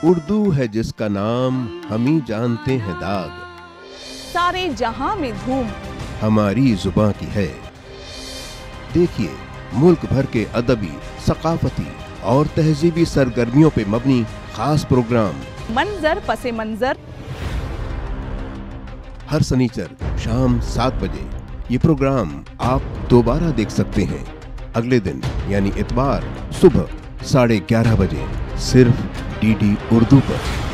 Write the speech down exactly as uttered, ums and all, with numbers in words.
उर्दू है जिसका नाम हम ही जानते हैं दाग, सारे जहां में धूम हमारी जुबां की है। देखिए मुल्क भर के अदबी, सकाफती और तहजीबी सरगर्मियों पे मबनी खास प्रोग्राम मंजर पसे मंजर, हर शनिचर शाम सात बजे। ये प्रोग्राम आप दोबारा देख सकते हैं अगले दिन यानी इतवार सुबह साढ़े ग्यारह बजे, सिर्फ डी डी उर्दू पर।